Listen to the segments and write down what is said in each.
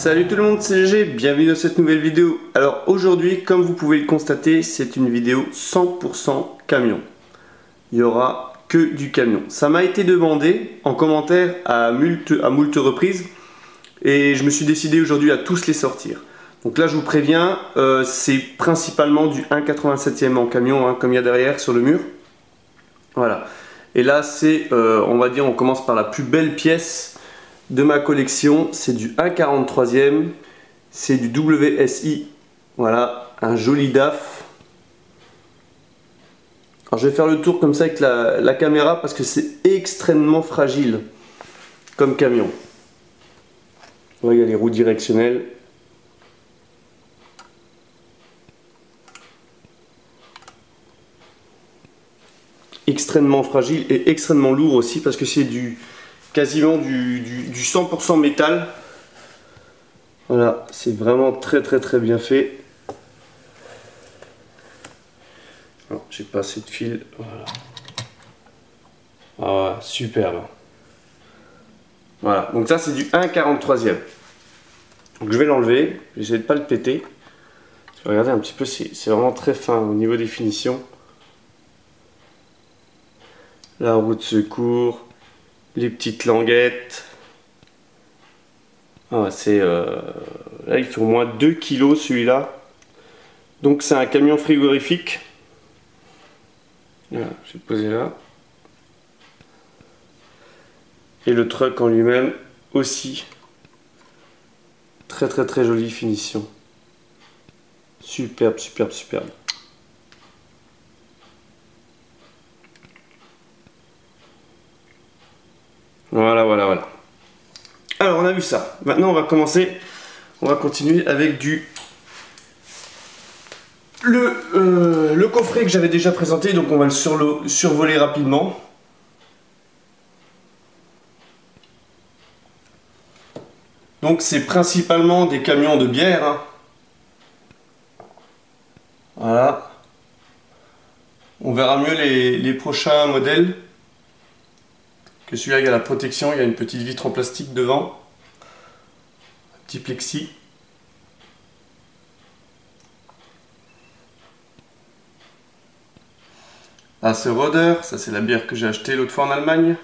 Salut tout le monde, c'est GG, bienvenue dans cette nouvelle vidéo. Alors aujourd'hui, comme vous pouvez le constater, c'est une vidéo 100% camion. Il n'y aura que du camion. Ça m'a été demandé en commentaire à moult reprises et je me suis décidé aujourd'hui à tous les sortir. Donc là je vous préviens, c'est principalement du 1,87e en camion, hein, comme il y a derrière sur le mur. Voilà. Et là c'est, on va dire, on commence par la plus belle pièce de ma collection, c'est du 1,43e, c'est du WSI, voilà, un joli DAF. Alors je vais faire le tour comme ça avec la caméra parce que c'est extrêmement fragile comme camion. Là, il y a les roues directionnelles. Extrêmement fragile et extrêmement lourd aussi parce que c'est quasiment du 100% métal. Voilà, c'est vraiment très bien fait. J'ai pas assez de fil. Voilà. Ah, superbe. Voilà, donc ça c'est du 1,43e. Donc je vais l'enlever, j'essaie de pas le péter. Regardez un petit peu, c'est vraiment très fin au niveau des finitions. La roue de secours, les petites languettes. Ah, là il fait au moins 2 kg celui-là. Donc c'est un camion frigorifique. Voilà, je vais le poser là. Et le truck en lui-même aussi. Très jolie finition. Superbe. Voilà. Alors on a vu ça. Maintenant on va continuer avec le coffret que j'avais déjà présenté, donc on va le survoler rapidement. Donc c'est principalement des camions de bière, hein. Voilà. On verra mieux les prochains modèles. Que celui-là il y a la protection, il y a une petite vitre en plastique devant. Un petit plexi. Ah, ce Roder, ça c'est la bière que j'ai achetée l'autre fois en Allemagne.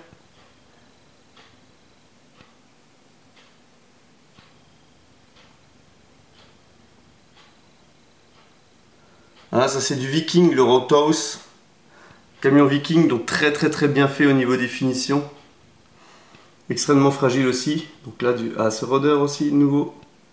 Ah, ça c'est du Viking, le Rothaus. Camion Viking, donc très bien fait au niveau des finitions. Extrêmement fragile aussi. Donc là, ce Roder aussi, nouveau.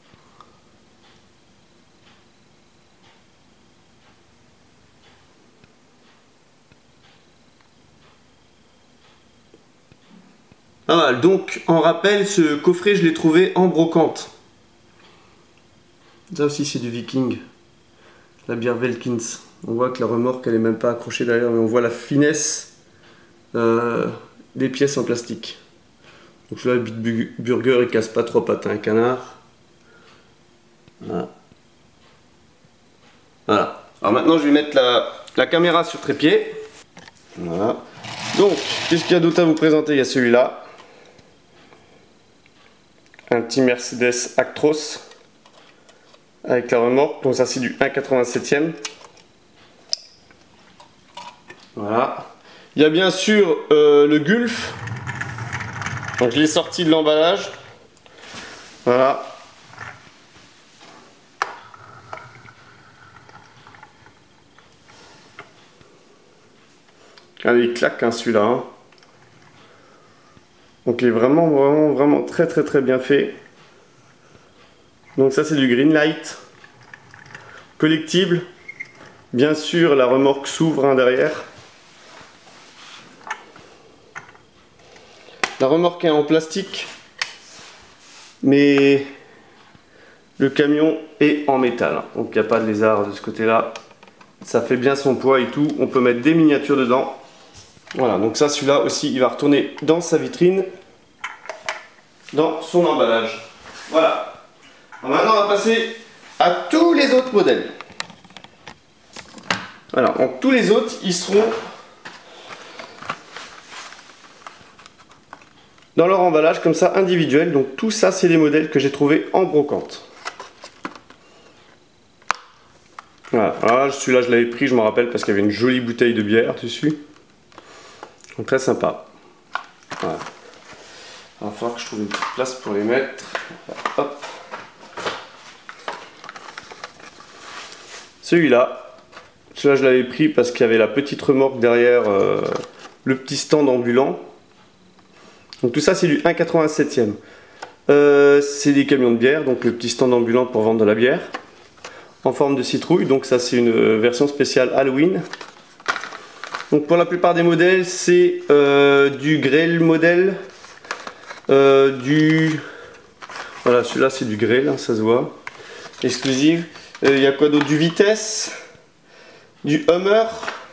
Pas mal. Donc, en rappel, ce coffret, je l'ai trouvé en brocante. Ça aussi, c'est du Viking. La bière Velkins. On voit que la remorque, elle est même pas accrochée derrière, mais on voit la finesse des pièces en plastique. Donc là, le Bitburger, il casse pas trop pattes, un canard. Voilà. Alors maintenant, je vais mettre la caméra sur trépied. Voilà. Donc, qu'est-ce qu'il y a d'autre à vous présenter? Il y a celui-là. Un petit Mercedes Actros avec la remorque. Donc ça, c'est du 1,87e. Voilà. Il y a bien sûr le Gulf. Donc je l'ai sorti de l'emballage. Voilà. Allez, il claque hein, celui-là. Hein. Donc il est vraiment très bien fait. Donc ça c'est du Greenlight. Collectible. Bien sûr la remorque s'ouvre hein, derrière. La remorque est en plastique, mais le camion est en métal. Donc il n'y a pas de lézard de ce côté-là. Ça fait bien son poids et tout. On peut mettre des miniatures dedans. Voilà, donc ça, celui-là aussi, il va retourner dans sa vitrine, dans son emballage. Voilà. Alors maintenant, on va passer à tous les autres modèles. Alors, donc tous les autres, ils seront dans leur emballage comme ça individuel. Donc tout ça c'est des modèles que j'ai trouvé en brocante. Voilà, alors celui-là je l'avais pris, je me rappelle, parce qu'il y avait une jolie bouteille de bière dessus. Donc très sympa. Voilà. Il va falloir que je trouve une petite place pour les mettre. Hop. Celui-là je l'avais pris parce qu'il y avait la petite remorque derrière le petit stand ambulant. Donc tout ça c'est du 1,87e. C'est des camions de bière, donc le petit stand ambulant pour vendre de la bière. En forme de citrouille, donc ça c'est une version spéciale Halloween. Donc pour la plupart des modèles c'est du Grail modèle, voilà, celui-là c'est du Grail, hein, ça se voit, exclusive. Il y a quoi d'autre? Du Vitesse, du Hummer,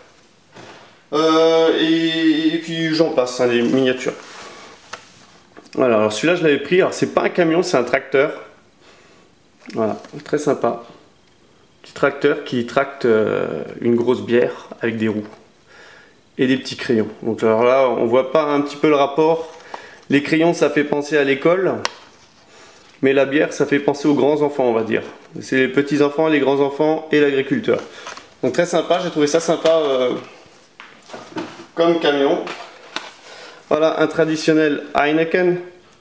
et puis j'en passe, hein, les miniatures. Voilà, alors celui-là je l'avais pris, alors c'est pas un camion, c'est un tracteur. Voilà, très sympa. Petit tracteur qui tracte une grosse bière avec des roues et des petits crayons. Donc alors là on voit pas un petit peu le rapport. Les crayons ça fait penser à l'école, mais la bière ça fait penser aux grands enfants, on va dire. C'est les petits enfants, les grands enfants et l'agriculteur. Donc très sympa, j'ai trouvé ça sympa comme camion. Voilà un traditionnel Heineken.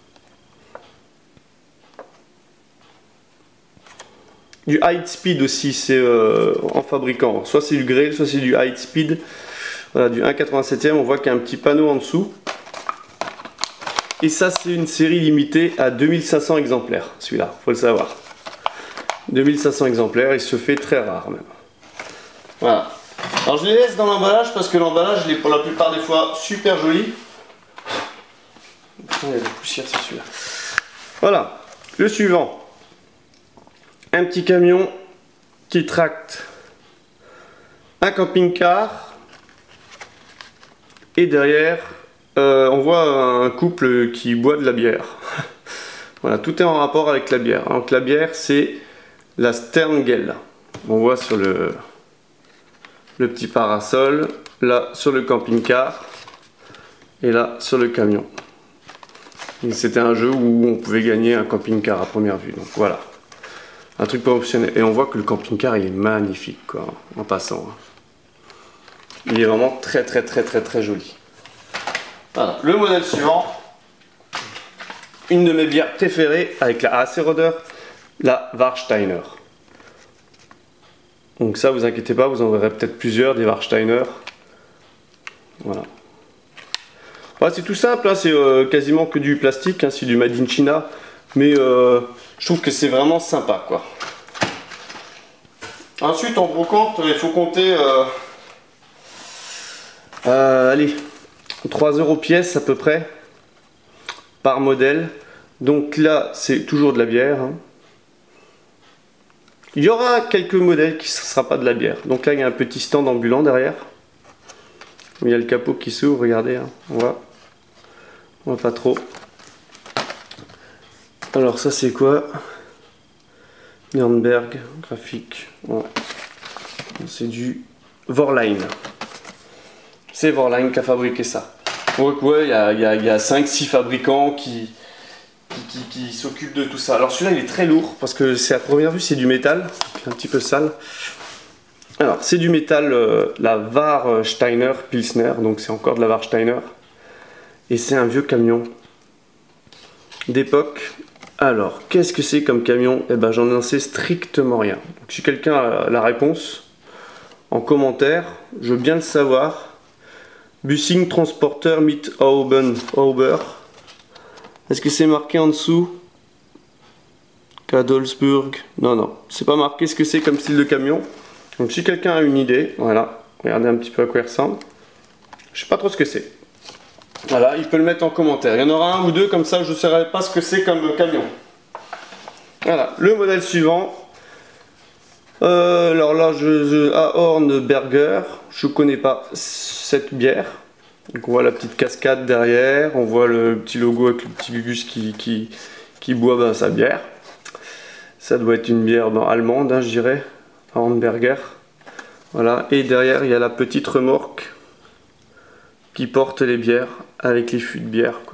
Du High Speed aussi, c'est en fabricant. Soit c'est du Grail, soit c'est du High Speed. Voilà, du 1,87e, on voit qu'il y a un petit panneau en dessous. Et ça, c'est une série limitée à 2500 exemplaires, celui-là, faut le savoir. 2500 exemplaires, il se fait très rare même. Voilà. Alors je les laisse dans l'emballage parce que l'emballage, il est pour la plupart des fois super joli. Il y a des poussières sur celui-là. Voilà, le suivant. Un petit camion qui tracte un camping-car et derrière on voit un couple qui boit de la bière. Voilà, tout est en rapport avec la bière. Donc la bière c'est la Sterngel. On voit sur le petit parasol, là sur le camping-car et là sur le camion. C'était un jeu où on pouvait gagner un camping-car à première vue. Donc voilà. Un truc pas optionnel. Et on voit que le camping-car il est magnifique quoi, en passant. Il est vraiment très joli. Voilà. Le modèle suivant. Une de mes bières préférées avec la Hasseröder, la Warsteiner. Donc ça vous inquiétez pas, vous en verrez peut-être plusieurs des Warsteiner. Voilà. Voilà, c'est tout simple, hein, c'est quasiment que du plastique, hein, c'est du Made in China. Mais je trouve que c'est vraiment sympa quoi. Ensuite en brocante il faut compter allez 3 € pièce à peu près par modèle. Donc là c'est toujours de la bière, hein. Il y aura quelques modèles qui ne sera pas de la bière. Donc là il y a un petit stand ambulant derrière. Il y a le capot qui s'ouvre, regardez, hein. On voit pas trop. Alors ça c'est quoi? Nürnberg, graphique. Ouais. C'est du Vorline. C'est Vorline qui a fabriqué ça. Donc ouais, il y a 5-6 fabricants qui s'occupent de tout ça. Alors celui-là il est très lourd parce que c'est à première vue c'est du métal. Un petit peu sale. Alors c'est du métal, la Warsteiner Pilsner. Donc c'est encore de la Warsteiner. Et c'est un vieux camion d'époque. Alors, qu'est-ce que c'est comme camion? Eh ben, j'en sais strictement rien. Donc, si quelqu'un a la réponse en commentaire, je veux bien le savoir. Bussing Transporter mit Hauber. Est-ce que c'est marqué en dessous? Kadolsburg. Non, c'est pas marqué ce que c'est comme style de camion. Donc, si quelqu'un a une idée, voilà, regardez un petit peu à quoi il ressemble. Je sais pas trop ce que c'est. Voilà, il peut le mettre en commentaire. Il y en aura un ou deux comme ça, je ne saurais pas ce que c'est comme camion. Voilà, le modèle suivant. Alors là, Ahornberger. Je ne connais pas cette bière. Donc on voit la petite cascade derrière. On voit le petit logo avec le petit Gugus qui boit sa bière. Ça doit être une bière allemande, hein, je dirais. Ahornberger. Voilà, et derrière, il y a la petite remorque qui porte les bières avec les fûts de bière quoi.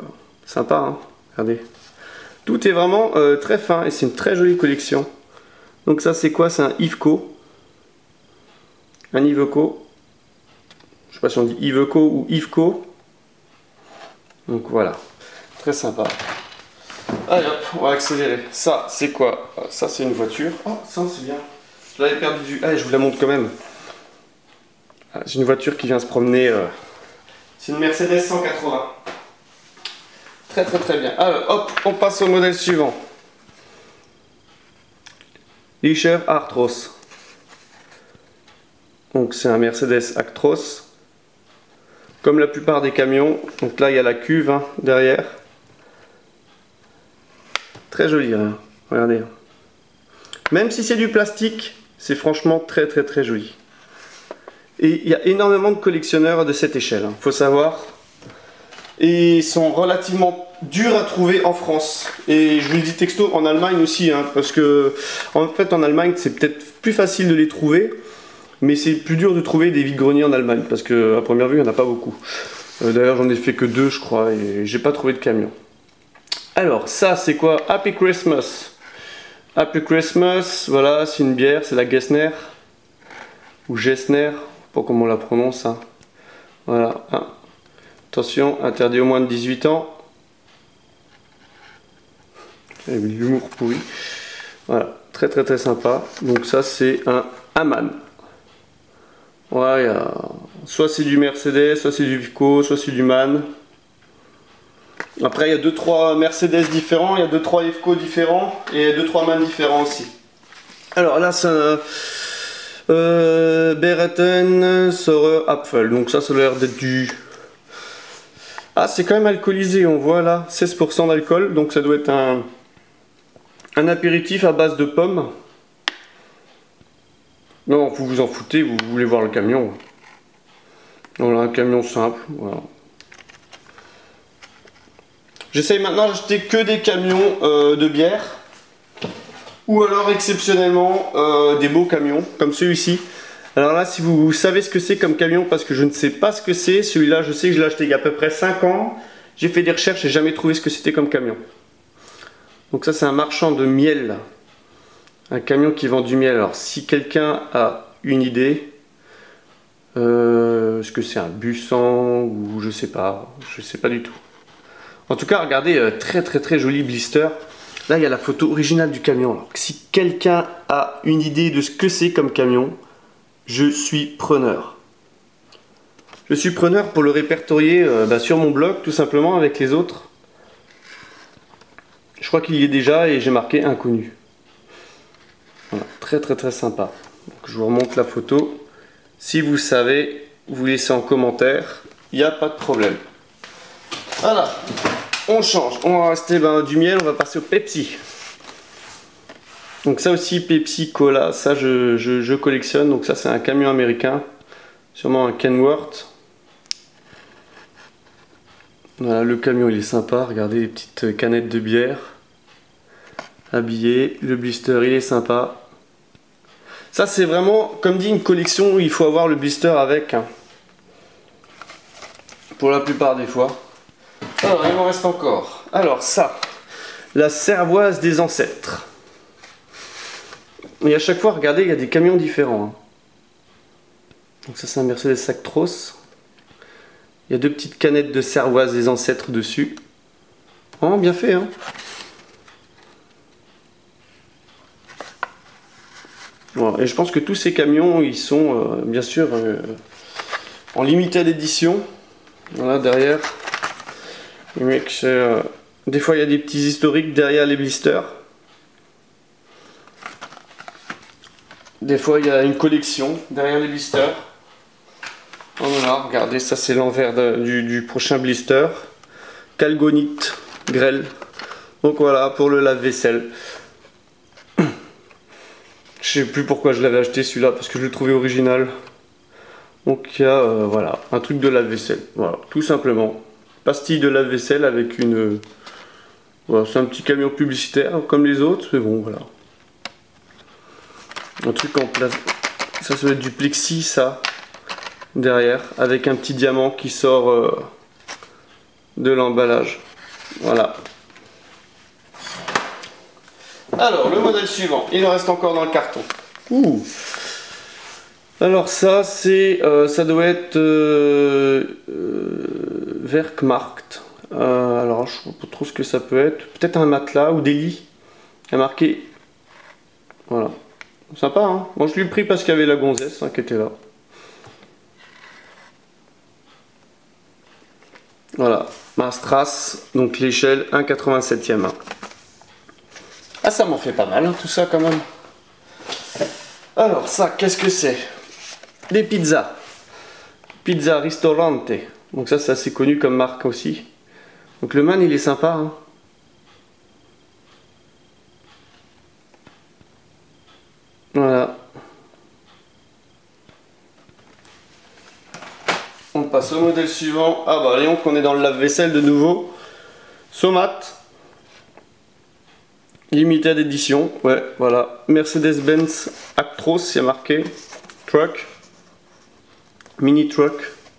Sympa, hein, regardez. Tout est vraiment très fin et c'est une très jolie collection. Donc ça c'est quoi? C'est un Iveco. Un Iveco. Je sais pas si on dit Iveco ou Iveco. Donc voilà, très sympa. Allez hop, on va accélérer. Ça c'est quoi? Ça c'est une voiture. Oh ça c'est bien. Je l'avais perdu du... Allez, je vous la montre quand même. C'est une voiture qui vient se promener. C'est une Mercedes 180. Très très très bien. Alors hop, on passe au modèle suivant. Licher Artros. Donc c'est un Mercedes Actros. Comme la plupart des camions. Donc là il y a la cuve hein, derrière. Très joli, hein. Regardez. Même si c'est du plastique, c'est franchement très très très joli. Et il y a énormément de collectionneurs de cette échelle, hein, faut savoir. Et ils sont relativement durs à trouver en France. Et je vous le dis texto, en Allemagne aussi, hein, parce que en fait en Allemagne c'est peut-être plus facile de les trouver, mais c'est plus dur de trouver des vide-greniers en Allemagne, parce qu'à première vue il n'y en a pas beaucoup. D'ailleurs j'en ai fait que 2 je crois, et j'ai pas trouvé de camion. Alors ça c'est quoi? Happy Christmas. Happy Christmas, voilà, c'est une bière, c'est la Gessner. Ou Gessner, pas comment on la prononce. Hein. Voilà. Hein. Attention, interdit au moins de 18 ans. L'humour pourri. Voilà, très très très sympa. Donc ça c'est un Hamann. Voilà, soit c'est du Mercedes, soit c'est du Iveco, soit c'est du MAN. Après il y a 2-3 Mercedes différents, il y a 2-3 Iveco différents et 2-3 MAN différents aussi. Alors là c'est un Bereten Saurer Apfel. Donc ça a l'air d'être du... Ah c'est quand même alcoolisé, on voit là 16% d'alcool, donc ça doit être un apéritif à base de pommes. Non, vous vous en foutez, vous voulez voir le camion. Voilà, un camion simple, voilà. J'essaye maintenant d'acheter que des camions de bière. Ou alors exceptionnellement des beaux camions, comme celui-ci. Alors là, si vous savez ce que c'est comme camion, parce que je ne sais pas ce que c'est, celui-là, je sais que je l'ai acheté il y a à peu près 5 ans. J'ai fait des recherches et jamais trouvé ce que c'était comme camion. Donc ça, c'est un marchand de miel. Un camion qui vend du miel. Alors, si quelqu'un a une idée, est-ce que c'est un Busan ou je sais pas du tout. En tout cas, regardez, très très très joli blister. Là, il y a la photo originale du camion. Alors, si quelqu'un a une idée de ce que c'est comme camion, je suis preneur. Je suis preneur pour le répertorier sur mon blog, tout simplement, avec les autres. Je crois qu'il y est déjà et j'ai marqué inconnu. Voilà, très très très sympa. Donc, je vous remonte la photo. Si vous savez, vous laissez en commentaire. Il n'y a pas de problème. Voilà. On change, on va rester du miel, on va passer au Pepsi. Donc ça aussi, Pepsi Cola, ça je collectionne. Donc ça c'est un camion américain, sûrement un Kenworth. Voilà, le camion il est sympa, regardez les petites canettes de bière. Habillé, le blister il est sympa. Ça c'est vraiment, comme dit, une collection où il faut avoir le blister avec. Hein. Pour la plupart des fois. Alors, il m'en reste encore. Alors, ça, la cervoise des ancêtres. Et à chaque fois, regardez, il y a des camions différents. Hein. Donc, ça, c'est un Mercedes Actros. Il y a 2 petites canettes de cervoise des ancêtres dessus. Oh, bien fait, hein. Voilà. Et je pense que tous ces camions, ils sont, bien sûr, en limited édition. Voilà, derrière. Des fois il y a des petits historiques derrière les blisters. Des fois il y a une collection derrière les blisters. Voilà, regardez, ça c'est l'envers du prochain blister. Calgonite, grêle. Donc voilà, pour le lave-vaisselle. Je sais plus pourquoi je l'avais acheté celui-là, parce que je l'ai trouvé original. Donc il y a voilà, un truc de lave-vaisselle. Voilà, tout simplement. Pastille de lave-vaisselle avec une... Voilà, c'est un petit camion publicitaire comme les autres, mais bon, voilà. Un truc en place. Ça doit être du plexi, ça. Derrière, avec un petit diamant qui sort de l'emballage. Voilà. Alors, le modèle suivant, il en reste encore dans le carton. Ouh. Alors ça, c'est, ça doit être Werkmarkt. Alors, je ne sais pas trop ce que ça peut être. Peut-être un matelas ou des lits. Il y a marqué. Voilà. Sympa, hein. Moi, je lui ai pris parce qu'il y avait la gonzesse hein, qui était là. Voilà. Mastras, donc l'échelle 1,87e. Ah, ça m'en fait pas mal, hein, tout ça quand même. Alors, ça, qu'est-ce que c'est? Des pizzas. Pizza Ristorante. Donc ça, c'est assez connu comme marque aussi. Donc le man, il est sympa. Hein. Voilà. On passe au modèle suivant. Ah bah Léon, qu'on est dans le lave-vaisselle de nouveau. Somat. Limited édition. Ouais, voilà. Mercedes-Benz Actros, il y a marqué. Truck. Mini truck.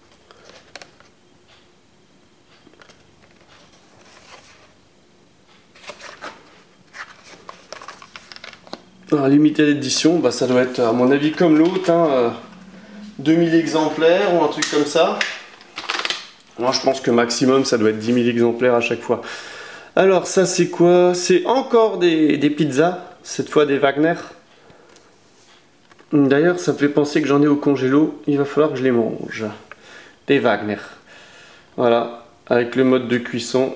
Alors, limited édition, bah, ça doit être à mon avis comme l'autre, hein, 2000 exemplaires ou un truc comme ça. Moi je pense que maximum ça doit être 10 000 exemplaires à chaque fois. Alors ça c'est quoi? C'est encore des pizzas, cette fois des Wagner. D'ailleurs ça me fait penser que j'en ai au congélo, il va falloir que je les mange. Des Wagner. Voilà, avec le mode de cuisson.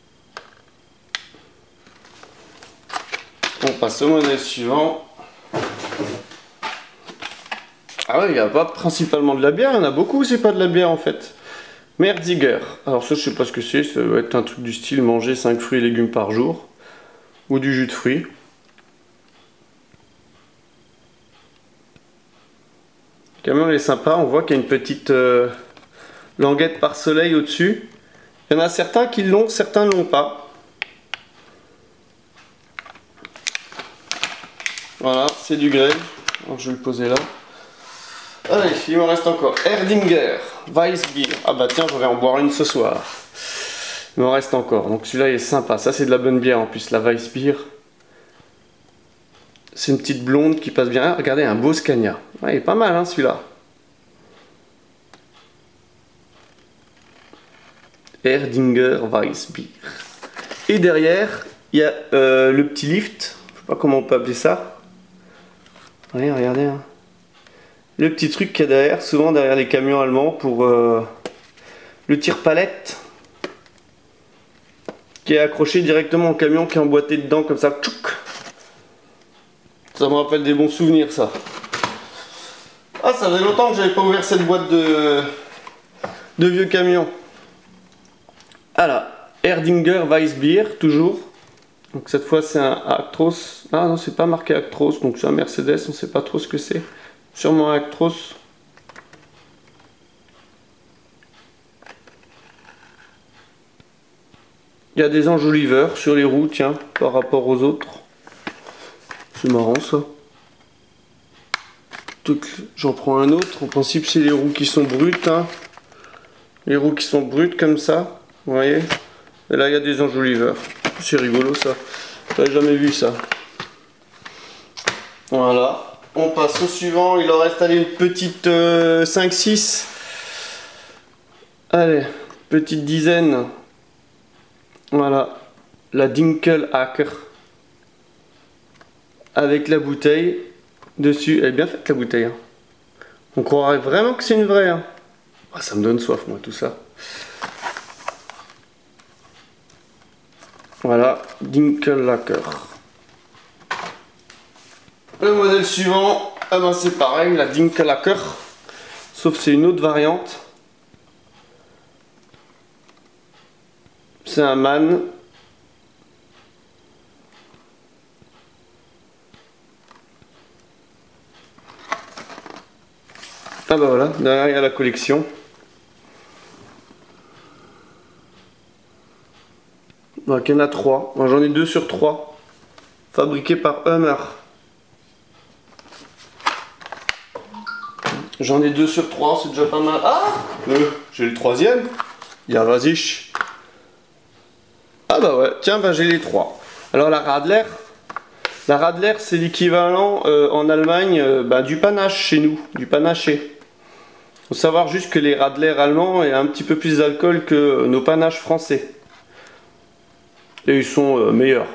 On passe au modèle suivant. Ah ouais, il n'y a pas principalement de la bière, il y en a beaucoup, c'est pas de la bière en fait. Merziger. Alors ça je sais pas ce que c'est, ça doit être un truc du style manger 5 fruits et légumes par jour. Ou du jus de fruits. Le camion il est sympa, on voit qu'il y a une petite languette par soleil au-dessus. Il y en a certains qui l'ont, certains ne l'ont pas. Voilà, c'est du grès. Alors, je vais le poser là. Allez, il m'en reste encore. Erdinger, Weissbier. Ah bah tiens, je vais en boire une ce soir. Il m'en reste encore. Donc celui-là il est sympa. Ça c'est de la bonne bière en plus, la Weissbier. C'est une petite blonde qui passe bien. Ah, regardez, un beau Scania. Ouais, il est pas mal hein, celui-là. Erdinger Weissbier. Et derrière, il y a le petit lift. Je sais pas comment on peut appeler ça. Ouais, regardez. Hein. Le petit truc qu'il y a derrière, souvent derrière les camions allemands pour le tire-palette. Qui est accroché directement au camion, qui est emboîté dedans comme ça. Tchouk. Ça me rappelle des bons souvenirs ça. Ah, ça faisait longtemps que j'avais pas ouvert cette boîte de vieux camions. Alors, Erdinger Weissbier, toujours. Donc cette fois c'est un Actros. Ah non, c'est pas marqué Actros, donc c'est un Mercedes, on sait pas trop ce que c'est. Sûrement un Actros. Il y a des enjoliveurs sur les roues, tiens, par rapport aux autres. C'est marrant ça. J'en prends un autre. En principe c'est les roues qui sont brutes. Hein. Les roues qui sont brutes comme ça. Vous voyez. Et là il y a des enjoliveurs. C'est rigolo ça. J'avais jamais vu ça. Voilà. On passe au suivant. Il en reste allez, une petite 5-6. Allez, petite dizaine. Voilà. La Dinkel-Hacker. Avec la bouteille dessus. Elle est bien faite la bouteille. Hein. On croirait vraiment que c'est une vraie. Hein. Ah, ça me donne soif moi tout ça. Voilà, Dinkel-Hacker. Le modèle suivant, eh ben c'est pareil, la Dinkel-Hacker. Sauf c'est une autre variante. C'est un MAN. Ah bah voilà, derrière il y a la collection. Donc il y en a 3. Moi j'en ai 2 sur 3. Fabriqués par Hummer. J'en ai 2 sur 3, c'est déjà pas mal. Ah j'ai le 3e. Il y a Vasich. Ah bah ouais, tiens, bah j'ai les trois. Alors la Radler c'est l'équivalent en Allemagne du panache chez nous, du panaché. Faut savoir juste que les Radler allemands ont un petit peu plus d'alcool que nos panaches français. Et ils sont meilleurs.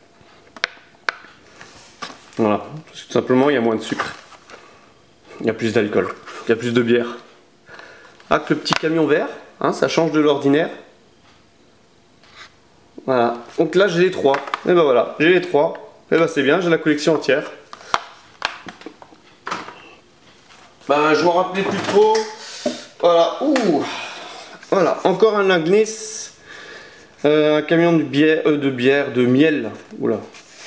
Voilà, parce que tout simplement il y a moins de sucre. Il y a plus d'alcool, il y a plus de bière. Ah, que le petit camion vert, hein, ça change de l'ordinaire. Voilà, donc là j'ai les trois. Et ben voilà, j'ai les trois. Et ben c'est bien, j'ai la collection entière. Ben je m'en rappelais plus trop. Voilà, ouh. Voilà, encore un Langnese. Un camion de bière, de miel. Oula.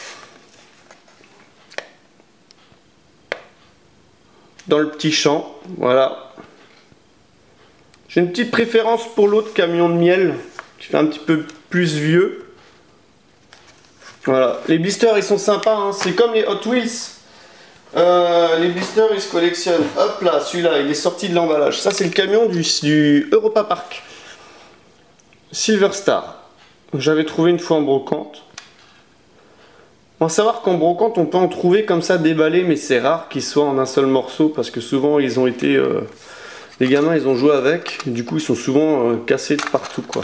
Dans le petit champ, voilà. J'ai une petite préférence pour l'autre camion de miel, qui fait un petit peu plus vieux. Voilà, les blisters ils sont sympas, hein. C'est comme les Hot Wheels. Les blisters ils se collectionnent. Hop là, celui-là il est sorti de l'emballage. Ça c'est le camion du Europa Park. Silver Star. J'avais trouvé une fois en brocante. On va savoir qu'en brocante on peut en trouver comme ça déballé, mais c'est rare qu'ils soient en un seul morceau parce que souvent ils ont été... les gamins ils ont joué avec, du coup ils sont souvent cassés de partout quoi.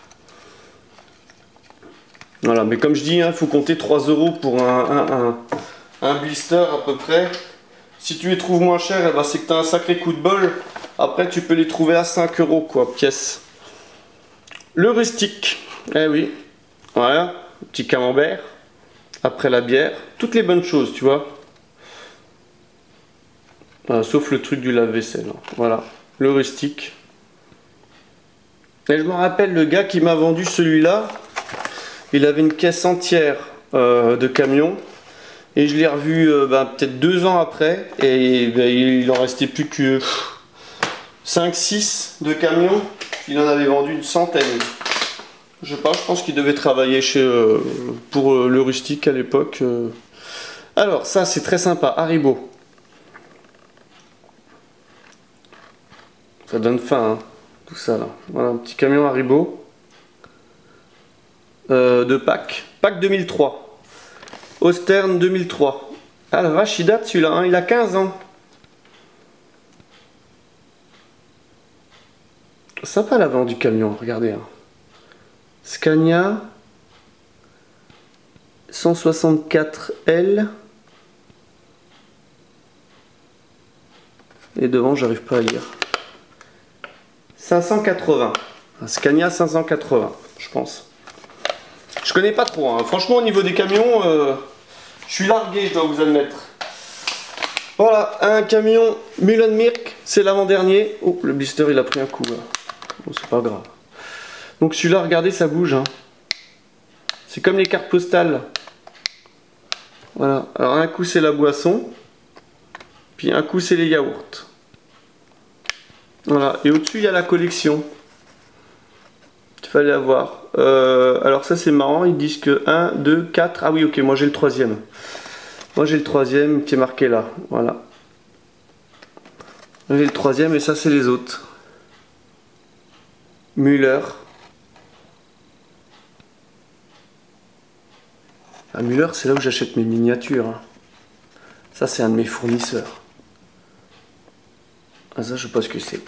Voilà, mais comme je dis, il faut compter 3 € pour un blister à peu près. Si tu les trouves moins chers, eh ben, c'est que tu as un sacré coup de bol. Après tu peux les trouver à 5 € quoi, pièce. Le rustique, eh oui, voilà, petit camembert. Après la bière, toutes les bonnes choses, tu vois. Sauf le truc du lave-vaisselle. Voilà, le rustique. Et je me rappelle le gars qui m'a vendu celui-là. Il avait une caisse entière de camions. Et je l'ai revu peut-être 2 ans après. Et il en restait plus que 5-6 de camions. Il en avait vendu une centaine. Je sais pas, je pense qu'il devait travailler pour le rustique à l'époque. Alors ça c'est très sympa, Haribo. Ça donne faim, hein, tout ça là. Voilà, un petit camion Haribo. De Pâques. Pâques 2003. Austerne 2003. Ah la vache, il date celui-là, hein, il a 15 ans. Sympa l'avant du camion, regardez. Hein. Scania 164L. Et devant, j'arrive pas à lire. 580. Un Scania 580, je pense. Je connais pas trop. Hein. Franchement, au niveau des camions, je suis largué, je dois vous admettre. Voilà, un camion Mühlenmirk, c'est l'avant-dernier. Oh, le blister, il a pris un coup. Là. Bon, c'est pas grave. Donc celui-là, regardez, ça bouge. Hein. C'est comme les cartes postales. Voilà. Alors un coup, c'est la boisson. Puis un coup, c'est les yaourts. Voilà. Et au-dessus, il y a la collection. Il fallait avoir. Alors ça, c'est marrant. Ils disent que 1, 2, 4. Ah oui, ok. Moi, j'ai le troisième. Moi, j'ai le troisième qui est marqué là. Voilà. J'ai le troisième et ça, c'est les autres. Müller. Ah, Müller, c'est là où j'achète mes miniatures. Hein. Ça, c'est un de mes fournisseurs. Ah, ça, je sais pas ce que c'est.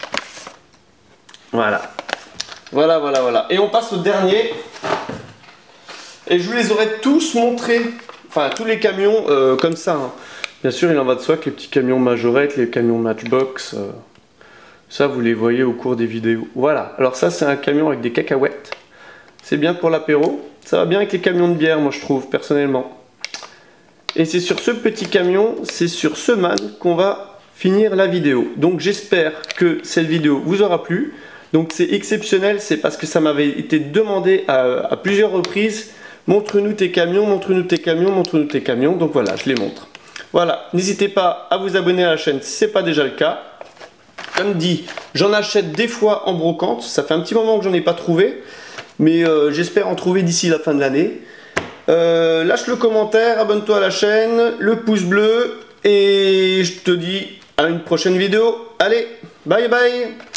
Voilà. Voilà. Et on passe au dernier. Et je vous les aurais tous montrés. Enfin, tous les camions comme ça. Hein. Bien sûr, il en va de soi que les petits camions Majorette, les camions Matchbox... ça, vous les voyez au cours des vidéos. Voilà. Alors ça, c'est un camion avec des cacahuètes. C'est bien pour l'apéro. Ça va bien avec les camions de bière, moi, je trouve, personnellement. Et c'est sur ce petit camion, c'est sur ce man qu'on va finir la vidéo. Donc, j'espère que cette vidéo vous aura plu. Donc, c'est exceptionnel. C'est parce que ça m'avait été demandé à plusieurs reprises. Montre-nous tes camions, montre-nous tes camions, montre-nous tes camions. Donc, voilà, je les montre. Voilà. N'hésitez pas à vous abonner à la chaîne si ce n'est pas déjà le cas. Comme dit, j'en achète des fois en brocante. Ça fait un petit moment que j'en ai pas trouvé. Mais j'espère en trouver d'ici la fin de l'année. Lâche le commentaire, abonne-toi à la chaîne, le pouce bleu. Et je te dis à une prochaine vidéo. Allez, bye bye!